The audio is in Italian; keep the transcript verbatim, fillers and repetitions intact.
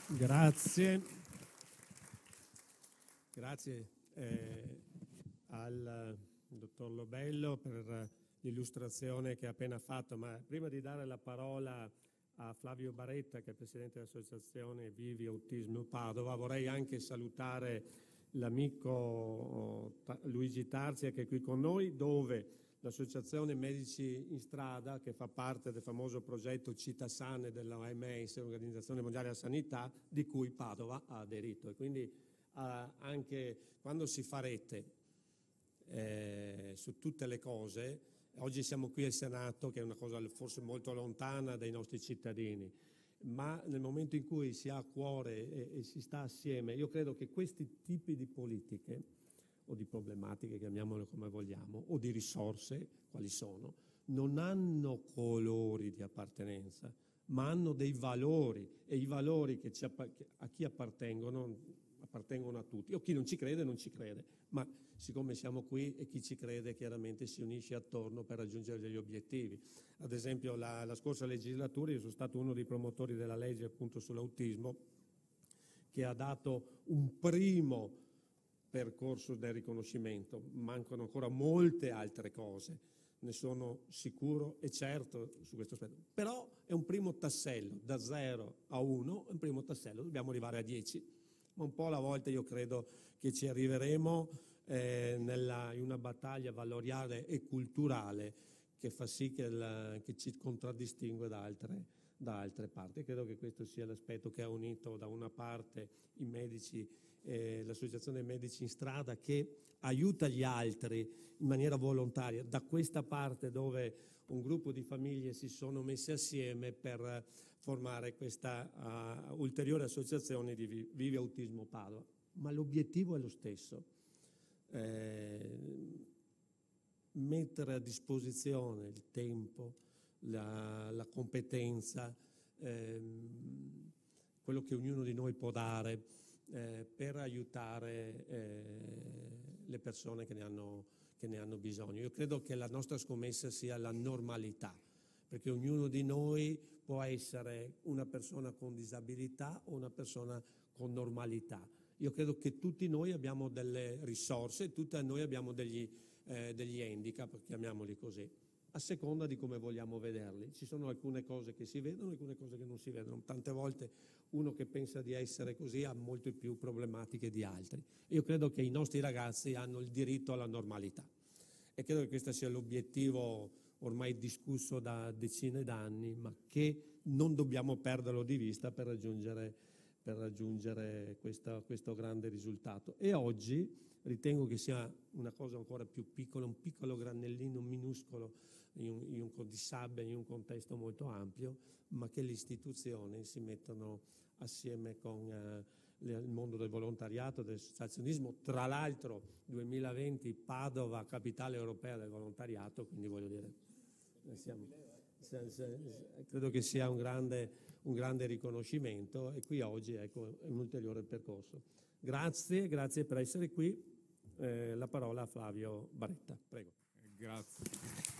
Grazie, grazie eh, al dottor Lobello per l'illustrazione che ha appena fatto, ma prima di dare la parola a Flavio Baretta, che è presidente dell'associazione Vivi Autismo Padova, vorrei anche salutare l'amico Luigi Tarzia che è qui con noi, dove l'associazione Medici in Strada, che fa parte del famoso progetto CITASAN dell'O M S, Organizzazione Mondiale della Sanità, di cui Padova ha aderito. E quindi eh, anche quando si fa rete eh, su tutte le cose, oggi siamo qui al Senato, che è una cosa forse molto lontana dai nostri cittadini, ma nel momento in cui si ha a cuore e, e si sta assieme, io credo che questi tipi di politiche o di problematiche, chiamiamole come vogliamo, o di risorse, quali sono, non hanno colori di appartenenza, ma hanno dei valori, e i valori che ci, a chi appartengono, appartengono a tutti. O chi non ci crede, non ci crede, ma siccome siamo qui e chi ci crede chiaramente si unisce attorno per raggiungere degli obiettivi. Ad esempio la, la scorsa legislatura io sono stato uno dei promotori della legge appunto sull'autismo, che ha dato un primo percorso del riconoscimento. Mancano ancora molte altre cose, ne sono sicuro e certo su questo aspetto, però è un primo tassello, da zero a uno è un primo tassello, dobbiamo arrivare a dieci, ma un po' alla volta io credo che ci arriveremo eh, nella, in una battaglia valoriale e culturale che fa sì che, la, che ci contraddistingue da altre, da altre parti. Credo che questo sia l'aspetto che ha unito da una parte i medici, eh, l'associazione Medici in Strada, che aiuta gli altri in maniera volontaria, da questa parte dove un gruppo di famiglie si sono messe assieme per formare questa uh, ulteriore associazione di Vivi Autismo Padova. Ma l'obiettivo è lo stesso, eh, mettere a disposizione il tempo, la, la competenza, ehm, quello che ognuno di noi può dare eh, per aiutare eh, le persone che ne, hanno, che ne hanno bisogno. Io credo che la nostra scommessa sia la normalità, perché ognuno di noi può essere una persona con disabilità o una persona con normalità. Io credo che tutti noi abbiamo delle risorse, tutti noi abbiamo degli, eh, degli handicap, chiamiamoli così, a seconda di come vogliamo vederli. Ci sono alcune cose che si vedono, alcune cose che non si vedono. Tante volte uno che pensa di essere così ha molte più problematiche di altri. Io credo che i nostri ragazzi hanno il diritto alla normalità e credo che questo sia l'obiettivo ormai discusso da decine d'anni, ma che non dobbiamo perderlo di vista per raggiungere per raggiungere questa, questo grande risultato. E oggi ritengo che sia una cosa ancora più piccola, un piccolo granellino minuscolo in un, in un, di sabbia in un contesto molto ampio, ma che le istituzioni si mettono assieme con eh, il mondo del volontariato, dell'associazionismo. Tra l'altro duemilaventi Padova, capitale europea del volontariato, quindi voglio dire, siamo... credo che sia un grande, un grande riconoscimento e qui oggi ecco, è un ulteriore percorso. Grazie, grazie per essere qui. Eh, la parola a Flavio Baretta. Prego. Grazie.